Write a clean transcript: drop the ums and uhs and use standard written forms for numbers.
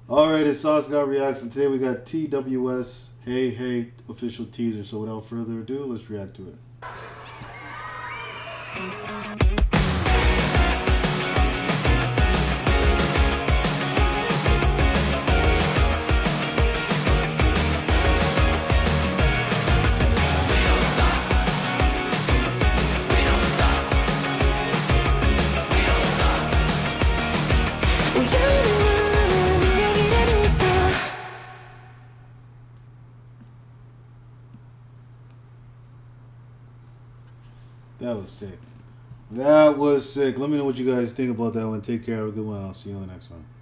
Alright, it's Sauce God Reacts, and today we got TWS Hey Hey official teaser. So without further ado, let's react to it. That was sick. That was sick. Let me know what you guys think about that one. Take care. Have a good one. I'll see you on the next one.